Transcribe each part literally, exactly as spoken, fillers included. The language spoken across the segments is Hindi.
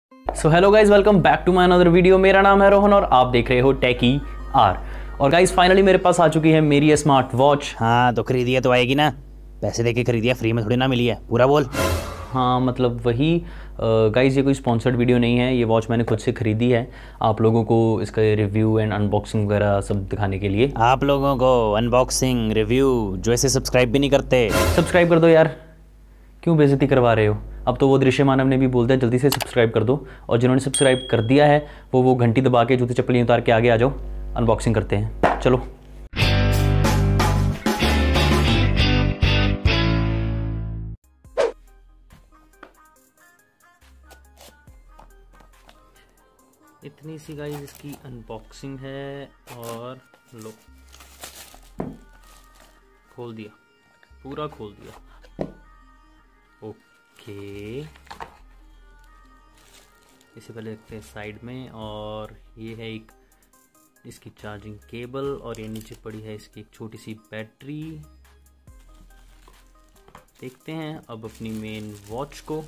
So hello guys, welcome back to my another video. मेरा नाम है रोहन और आप देख रहे हो टेकी आर। और गाइज फाइनली मेरे पास आ चुकी है मेरी स्मार्ट वॉच। हाँ तो खरीदिए तो आएगी ना, पैसे देके खरीदिए, फ्री में थोड़ी ना मिली है, पूरा बोल। हाँ मतलब वही गाइज, ये कोई स्पॉन्सर्ड वीडियो नहीं है, ये वॉच मैंने खुद से खरीदी है आप लोगों को इसका रिव्यू एंड अनबॉक्सिंग वगैरह सब दिखाने के लिए। आप लोगों को अनबॉक्सिंग रिव्यू जो ऐसे सब्सक्राइब भी नहीं करते, सब्सक्राइब कर दो यार, क्यों बेइज्जती करवा रहे हो। अब तो वो दृश्य मानव ने भी बोल दिया जल्दी से सब्सक्राइब कर दो, और जिन्होंने सब्सक्राइब कर दिया है वो वो घंटी दबा के जूते चप्पलें उतार के आगे आ जाओ, अनबॉक्सिंग करते हैं, चलो। इतनी सी गाइस इसकी अनबॉक्सिंग है, और लो खोल दिया, पूरा खोल दिया। ओके, इसे पहले रखते हैं साइड में। और ये है एक इसकी चार्जिंग केबल, और ये नीचे पड़ी है इसकी एक छोटी सी बैटरी। देखते हैं अब अपनी मेन वॉच को।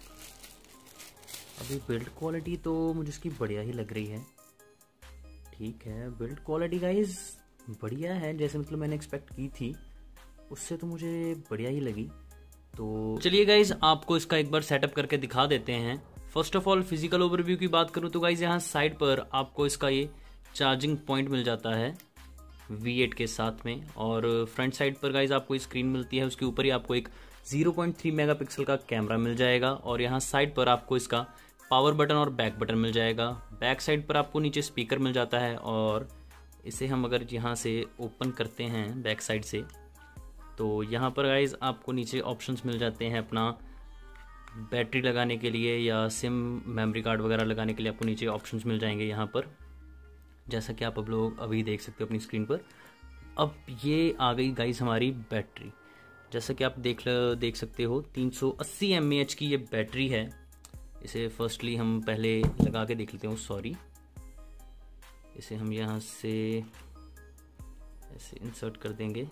अभी बिल्ड क्वालिटी तो मुझे इसकी बढ़िया ही लग रही है, ठीक है। बिल्ड क्वालिटी गाइज बढ़िया है, जैसे मतलब मैंने एक्सपेक्ट की थी उससे तो मुझे बढ़िया ही लगी। तो चलिए गाइज आपको इसका एक बार सेटअप करके दिखा देते हैं। First of all physical overview की बात करूं तो गाइज यहाँ साइड पर आपको इसका ये चार्जिंग पॉइंट मिल जाता है वी एट के साथ में, और फ्रंट साइड पर गाइज आपको स्क्रीन मिलती है, उसके ऊपर ही आपको एक ज़ीरो पॉइंट थ्री मेगापिक्सल का कैमरा मिल जाएगा, और यहाँ साइड पर आपको इसका पावर बटन और बैक बटन मिल जाएगा। बैक साइड पर आपको नीचे स्पीकर मिल जाता है, और इसे हम अगर यहाँ से ओपन करते हैं बैक साइड से तो यहाँ पर गाइज आपको नीचे ऑप्शंस मिल जाते हैं अपना बैटरी लगाने के लिए या सिम मेमोरी कार्ड वगैरह लगाने के लिए। आपको नीचे ऑप्शंस मिल जाएंगे यहाँ पर, जैसा कि आप अब लोग अभी देख सकते हो अपनी स्क्रीन पर। अब ये आ गई गाइज हमारी बैटरी, जैसा कि आप देख देख सकते हो तीन सौ अस्सी एम ए एच की ये बैटरी है। इसे फर्स्टली हम पहले लगा के देख लेते हैं। सॉरी, इसे हम यहाँ से ऐसे इंसर्ट कर देंगे,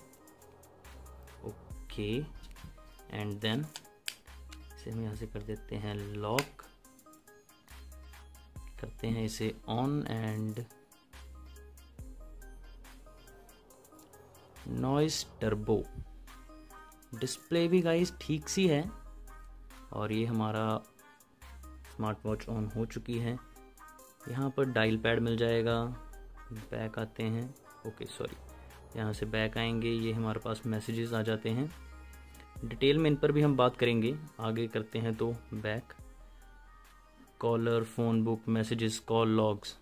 ओके। एंड देन इसे हम यहाँ से कर देते हैं लॉक, करते हैं इसे on, and Noise Turbo. Display भी गाइस ठीक सी है, और ये हमारा स्मार्ट वॉच ऑन हो चुकी है। यहाँ पर डायल पैड मिल जाएगा। बैक आते हैं, ओके सॉरी, यहाँ से बैक आएंगे, ये हमारे पास मैसेजेस आ जाते हैं। डिटेल में इन पर भी हम बात करेंगे, आगे करते हैं तो back, caller, phone book, messages, call logs,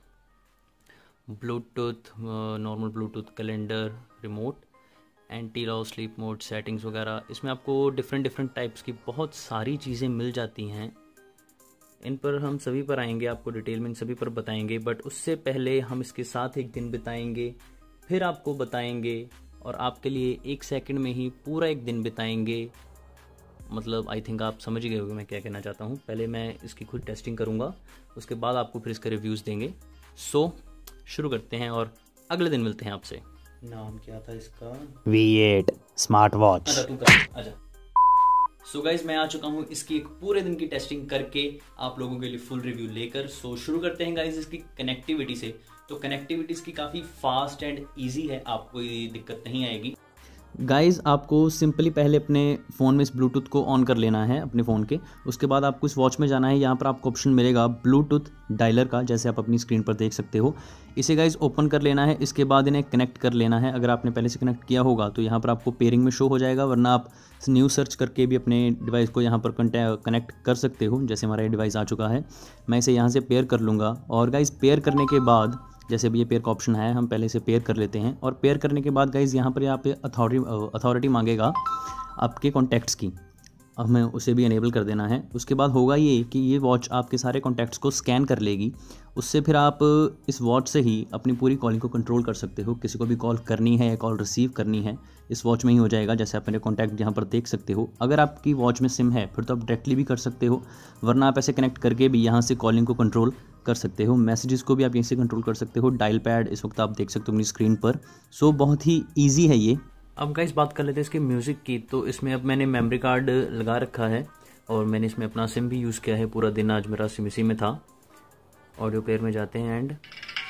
Bluetooth, normal Bluetooth, calendar, remote, anti loss, sleep mode, settings वगैरह। इसमें आपको डिफरेंट डिफरेंट टाइप्स की बहुत सारी चीज़ें मिल जाती हैं। इन पर हम सभी पर आएंगे, आपको डिटेल में इन सभी पर बताएंगे, बट उससे पहले हम इसके साथ एक दिन बिताएंगे, फिर आपको बताएंगे, और आपके लिए एक सेकंड में ही पूरा एक दिन बिताएंगे। मतलब आई थिंक आप समझ गए होंगे मैं क्या कहना चाहता हूँ। पहले मैं इसकी खुद टेस्टिंग करूँगा, उसके बाद आपको फिर इसके रिव्यूज़ देंगे। सो शुरू करते हैं, और अगले दिन मिलते हैं आपसे। नाम क्या था इसका? V eight smart watch. आजा तू कर, आजा। सो गाइज मैं आ चुका हूँ इसकी एक पूरे दिन की टेस्टिंग करके आप लोगों के लिए फुल रिव्यू लेकर। सो so, शुरू करते हैं गाइज इसकी कनेक्टिविटी से। तो कनेक्टिविटी इसकी काफ़ी फास्ट एंड इजी है, आपको कोई दिक्कत नहीं आएगी। गाइज़ आपको सिंपली पहले अपने फ़ोन में इस ब्लूटूथ को ऑन कर लेना है अपने फ़ोन के। उसके बाद आपको इस वॉच में जाना है, यहाँ पर आपको ऑप्शन मिलेगा ब्लूटूथ डायलर का, जैसे आप अपनी स्क्रीन पर देख सकते हो। इसे गाइज़ ओपन कर लेना है, इसके बाद इन्हें कनेक्ट कर लेना है। अगर आपने पहले से कनेक्ट किया होगा तो यहाँ पर आपको पेयरिंग में शो हो जाएगा, वरना आप न्यू सर्च करके भी अपने डिवाइस को यहाँ पर कनेक्ट कर सकते हो। जैसे हमारा ये डिवाइस आ चुका है, मैं इसे यहाँ से पेयर कर लूँगा। और गाइज़ पेयर करने के बाद, जैसे भी ये पेयर का ऑप्शन है, हम पहले से पेयर कर लेते हैं। और पेयर करने के बाद गाइज़ यहाँ पर यहाँ पे अथॉरिटी अथॉरिटी मांगेगा आपके कॉन्टैक्ट्स की, हमें उसे भी इनेबल कर देना है। उसके बाद होगा ये कि ये वॉच आपके सारे कॉन्टैक्ट्स को स्कैन कर लेगी, उससे फिर आप इस वॉच से ही अपनी पूरी कॉलिंग को कंट्रोल कर सकते हो। किसी को भी कॉल करनी है या कॉल रिसीव करनी है, इस वॉच में ही हो जाएगा। जैसे आप मेरे कॉन्टैक्ट यहाँ पर देख सकते हो। अगर आपकी वॉच में सिम है फिर तो आप डायरेक्टली भी कर सकते हो, वरना आप ऐसे कनेक्ट करके भी यहाँ से कॉलिंग को कंट्रोल कर सकते हो। मैसेजेस को भी आप यहीं से कंट्रोल कर सकते हो। डायल पैड इस वक्त आप देख सकते हो अपनी स्क्रीन पर। सो बहुत ही ईजी है ये। अब गाइस बात कर लेते हैं इसके म्यूज़िक की। तो इसमें अब मैंने मेमोरी कार्ड लगा रखा है, और मैंने इसमें अपना सिम भी यूज़ किया है, पूरा दिन आज मेरा सिम इसी में था। ऑडियो प्लेयर में जाते हैं एंड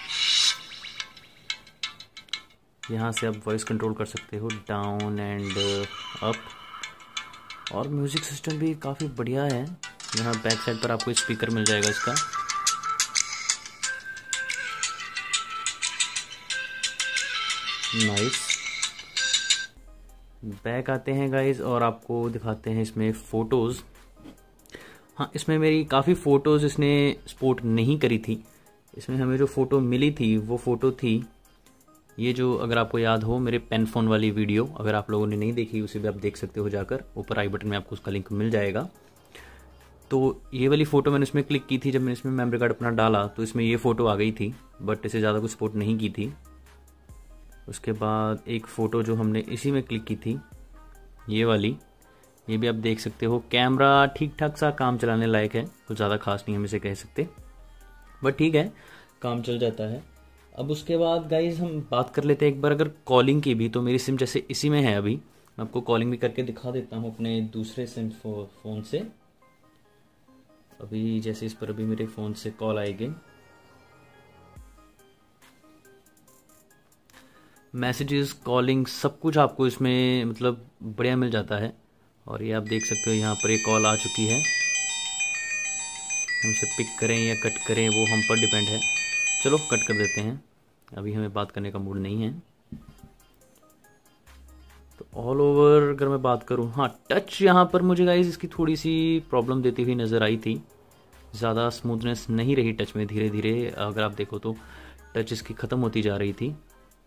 यहाँ से आप वॉइस कंट्रोल कर सकते हो डाउन एंड अप। और म्यूज़िक सिस्टम भी काफ़ी बढ़िया है। यहाँ बैक साइड पर आपको स्पीकर मिल जाएगा इसका। नाइस। बैक आते हैं गाइज और आपको दिखाते हैं इसमें फ़ोटोज़। हाँ, इसमें मेरी काफ़ी फ़ोटोज़ इसने सपोर्ट नहीं करी थी। इसमें हमें जो फ़ोटो मिली थी वो फ़ोटो थी ये, जो अगर आपको याद हो मेरे पेन फ़ोन वाली वीडियो, अगर आप लोगों ने नहीं देखी उसे भी आप देख सकते हो जाकर, ऊपर आई बटन में आपको उसका लिंक मिल जाएगा। तो ये वाली फ़ोटो मैंने इसमें क्लिक की थी जब मैंने इसमें मेमोरी कार्ड अपना डाला, तो इसमें ये फ़ोटो आ गई थी, बट इसे ज़्यादा कुछ सपोर्ट नहीं की थी। उसके बाद एक फ़ोटो जो हमने इसी में क्लिक की थी ये वाली, ये भी आप देख सकते हो। कैमरा ठीक ठाक सा काम चलाने लायक है, कुछ ज़्यादा खास नहीं हम इसे कह सकते, बट ठीक है, काम चल जाता है। अब उसके बाद गाइज हम बात कर लेते हैं एक बार अगर कॉलिंग की भी। तो मेरी सिम जैसे इसी में है, अभी मैं आपको कॉलिंग भी करके दिखा देता हूँ अपने दूसरे सिम फ़ोन से। अभी जैसे इस पर अभी मेरे फ़ोन से कॉल आएगी, मैसेजेस, कॉलिंग, सब कुछ आपको इसमें मतलब बढ़िया मिल जाता है। और ये आप देख सकते हो यहाँ पर एक कॉल आ चुकी है, हम इसे पिक करें या कट करें वो हम पर डिपेंड है। चलो कट कर देते हैं, अभी हमें बात करने का मूड नहीं है। तो ऑल ओवर अगर मैं बात करूँ, हाँ टच यहाँ पर मुझे गाइस इसकी थोड़ी सी प्रॉब्लम देती हुई नज़र आई थी। ज़्यादा स्मूथनेस नहीं रही टच में, धीरे धीरे अगर आप देखो तो टच इसकी ख़त्म होती जा रही थी।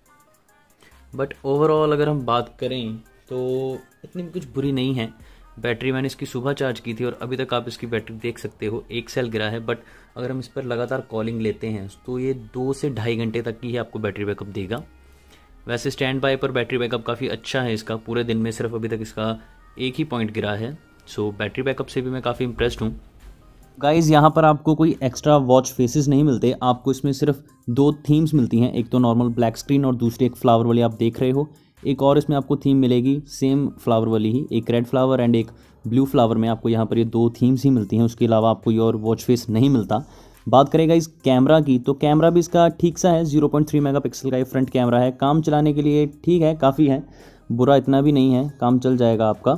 बट ओवरऑल अगर हम बात करें तो इतनी भी कुछ बुरी नहीं है। बैटरी मैंने इसकी सुबह चार्ज की थी और अभी तक आप इसकी बैटरी देख सकते हो एक सेल गिरा है। बट अगर हम इस पर लगातार कॉलिंग लेते हैं तो ये दो से ढाई घंटे तक की ही आपको बैटरी बैकअप देगा। वैसे स्टैंड बाय पर बैटरी बैकअप काफ़ी अच्छा है इसका, पूरे दिन में सिर्फ अभी तक इसका एक ही पॉइंट गिरा है। सो बैटरी बैकअप से भी मैं काफ़ी इंप्रेस्ड हूँ। गाइज़ यहाँ पर आपको कोई एक्स्ट्रा वॉच फेसेस नहीं मिलते, आपको इसमें सिर्फ दो थीम्स मिलती हैं, एक तो नॉर्मल ब्लैक स्क्रीन और दूसरी एक फ्लावर वाली आप देख रहे हो। एक और इसमें आपको थीम मिलेगी सेम फ्लावर वाली ही, एक रेड फ्लावर एंड एक ब्लू फ्लावर में आपको यहाँ पर ये दो थीम्स ही मिलती हैं, उसके अलावा आपको ये और वॉच फेस नहीं मिलता। बात करेगा इस कैमरा की, तो कैमरा भी इसका ठीक सा है, ज़ीरो पॉइंट थ्री मेगापिक्सल का ये फ्रंट कैमरा है। काम चलाने के लिए ठीक है, काफ़ी है, बुरा इतना भी नहीं है, काम चल जाएगा आपका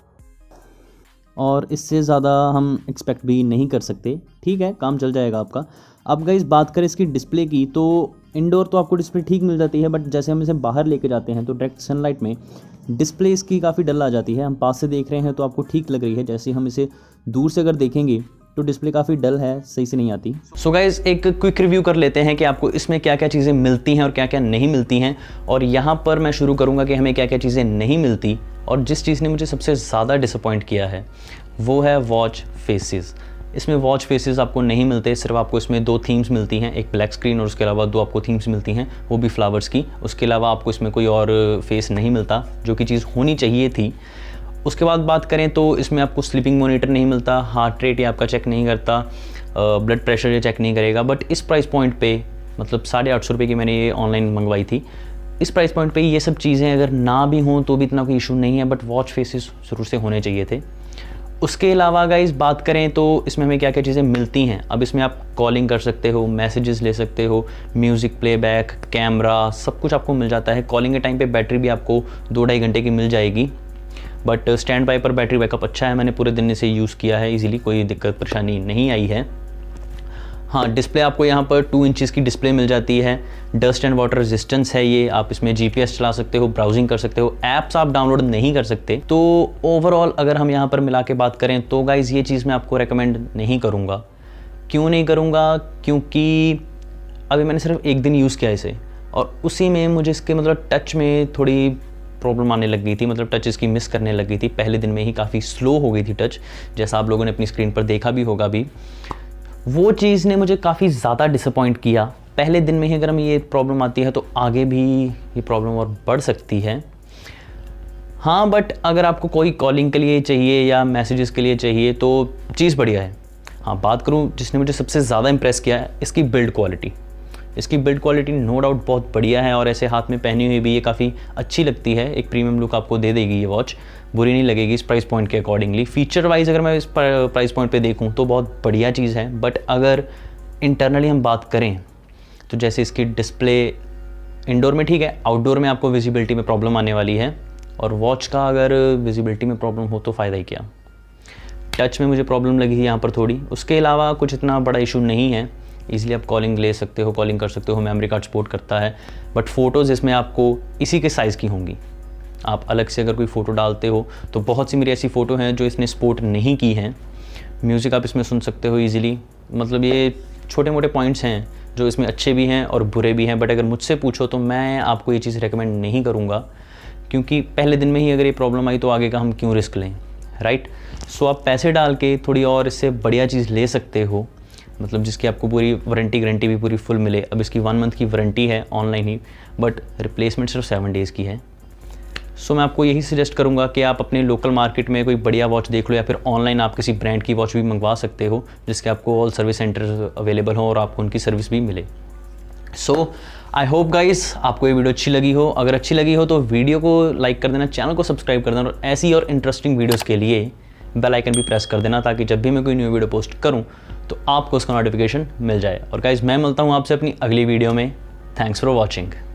और इससे ज़्यादा हम एक्सपेक्ट भी नहीं कर सकते। ठीक है, काम चल जाएगा आपका। अब गाइस बात करें इसकी डिस्प्ले की, तो इंडोर तो आपको डिस्प्ले ठीक मिल जाती है, बट जैसे हम इसे बाहर लेके जाते हैं तो डायरेक्ट सनलाइट में डिस्प्ले इसकी काफ़ी डल आ जाती है। हम पास से देख रहे हैं तो आपको ठीक लग रही है, जैसे हम इसे दूर से अगर देखेंगे तो डिस्प्ले काफ़ी डल है, सही से नहीं आती। सो गाइज एक क्विक रिव्यू कर लेते हैं कि आपको इसमें क्या क्या चीज़ें मिलती हैं और क्या क्या नहीं मिलती हैं। और यहाँ पर मैं शुरू करूँगा कि हमें क्या क्या चीज़ें नहीं मिलती, और जिस चीज़ ने मुझे सबसे ज़्यादा डिसअपॉइंट किया है वो है वॉच फेसेस। इसमें वॉच फेसेस आपको नहीं मिलते, सिर्फ आपको इसमें दो थीम्स मिलती हैं, एक ब्लैक स्क्रीन और उसके अलावा दो आपको थीम्स मिलती हैं, वो भी फ्लावर्स की। उसके अलावा आपको इसमें कोई और फेस नहीं मिलता, जो कि चीज़ होनी चाहिए थी। उसके बाद बात करें तो इसमें आपको स्लीपिंग मॉनिटर नहीं मिलता, हार्ट रेट ये आपका चेक नहीं करता, ब्लड प्रेशर ये चेक नहीं करेगा। बट इस प्राइस पॉइंट पे, मतलब साढ़े आठ सौ रुपये की मैंने ये ऑनलाइन मंगवाई थी, इस प्राइस पॉइंट पे ये सब चीज़ें अगर ना भी हों तो भी इतना कोई इशू नहीं है, बट वॉच फेसेस ज़रूर से होने चाहिए थे। उसके अलावा गाइस बात करें तो इसमें हमें क्या क्या चीज़ें मिलती हैं। अब इसमें आप कॉलिंग कर सकते हो, मैसेजेस ले सकते हो, म्यूज़िक प्लेबैक, कैमरा, सब कुछ आपको मिल जाता है। कॉलिंग के टाइम पे बैटरी भी आपको दो ढाई घंटे की मिल जाएगी, बट स्टैंड बाय पर बैटरी बैकअप अच्छा है, मैंने पूरे दिन इसे यूज़ किया है, इजीली कोई दिक्कत परेशानी नहीं आई है। हाँ, डिस्प्ले आपको यहाँ पर टू इंचेस की डिस्प्ले मिल जाती है, डस्ट एंड वाटर रेजिस्टेंस है ये, आप इसमें जीपीएस चला सकते हो, ब्राउजिंग कर सकते हो, ऐप्स आप डाउनलोड नहीं कर सकते। तो ओवरऑल अगर हम यहाँ पर मिला के बात करें तो गाइज ये चीज़ मैं आपको रेकमेंड नहीं करूँगा। क्यों नहीं करूँगा? क्योंकि अभी मैंने सिर्फ एक दिन यूज़ किया इसे और उसी में मुझे इसके मतलब टच में थोड़ी प्रॉब्लम आने लग गई थी, मतलब टच इसकी मिस करने लग गई थी। पहले दिन में ही काफ़ी स्लो हो गई थी टच, जैसा आप लोगों ने अपनी स्क्रीन पर देखा भी होगा भी। वो चीज़ ने मुझे काफ़ी ज़्यादा डिसअपॉइंट किया। पहले दिन में ही अगर हमें ये प्रॉब्लम आती है तो आगे भी ये प्रॉब्लम और बढ़ सकती है। हाँ, बट अगर आपको कोई कॉलिंग के लिए चाहिए या मैसेजेस के लिए चाहिए तो चीज़ बढ़िया है। हाँ, बात करूँ जिसने मुझे सबसे ज़्यादा इंप्रेस किया है, इसकी बिल्ड क्वालिटी। इसकी बिल्ड क्वालिटी नो डाउट बहुत बढ़िया है और ऐसे हाथ में पहनी हुई भी ये काफ़ी अच्छी लगती है, एक प्रीमियम लुक आपको दे देगी ये वॉच, बुरी नहीं लगेगी इस प्राइस पॉइंट के अकॉर्डिंगली। फीचर वाइज अगर मैं इस प्राइस पॉइंट पे देखूं तो बहुत बढ़िया चीज़ है, बट अगर इंटरनली हम बात करें तो जैसे इसकी डिस्प्ले इंडोर में ठीक है, आउटडोर में आपको विजिबिलिटी में प्रॉब्लम आने वाली है, और वॉच का अगर विजिबिलिटी में प्रॉब्लम हो तो फ़ायदा ही क्या। टच में मुझे प्रॉब्लम लगी है यहाँ पर थोड़ी, उसके अलावा कुछ इतना बड़ा इशू नहीं है, ईजिली आप कॉलिंग ले सकते हो, कॉलिंग कर सकते हो, मेमोरी कार्ड सपोर्ट करता है। बट फ़ोटोज़ इसमें आपको इसी के साइज़ की होंगी, आप अलग से अगर कोई फ़ोटो डालते हो तो बहुत सी मेरी ऐसी फ़ोटो हैं जो इसने सपोर्ट नहीं की हैं। म्यूज़िक आप इसमें सुन सकते हो ईजिली, मतलब ये छोटे मोटे पॉइंट्स हैं जो इसमें अच्छे भी हैं और बुरे भी हैं, बट अगर मुझसे पूछो तो मैं आपको ये चीज़ रेकमेंड नहीं करूँगा, क्योंकि पहले दिन में ही अगर ये प्रॉब्लम आई तो आगे का हम क्यों रिस्क लें, राइट। सो आप पैसे डाल के थोड़ी और इससे बढ़िया चीज़ ले सकते हो, मतलब जिसकी आपको पूरी वारंटी गारंटी भी पूरी फुल मिले। अब इसकी वन मंथ की वारंटी है ऑनलाइन ही, बट रिप्लेसमेंट सिर्फ सेवन डेज़ की है। सो मैं आपको यही सजेस्ट करूंगा कि आप अपने लोकल मार्केट में कोई बढ़िया वॉच देख लो, या फिर ऑनलाइन आप किसी ब्रांड की वॉच भी मंगवा सकते हो जिसके आपको ऑल सर्विस सेंटर अवेलेबल हो और आपको उनकी सर्विस भी मिले। सो आई होप गाइस आपको ये वीडियो अच्छी लगी हो, अगर अच्छी लगी हो तो वीडियो को लाइक कर देना, चैनल को सब्सक्राइब कर देना, और ऐसी और इंटरेस्टिंग वीडियोज़ के लिए बेल आइकन भी प्रेस कर देना, ताकि जब भी मैं कोई न्यू वीडियो पोस्ट करूँ तो आपको उसका नोटिफिकेशन मिल जाए। और गाइस मैं मिलता हूँ आपसे अपनी अगली वीडियो में। Thanks for watching.